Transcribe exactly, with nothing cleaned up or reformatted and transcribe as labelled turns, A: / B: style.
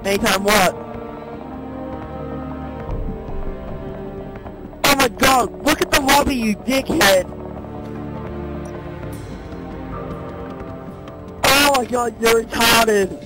A: Anytime what? Oh my god, look at the lobby, you dickhead! Oh my god, you're retarded!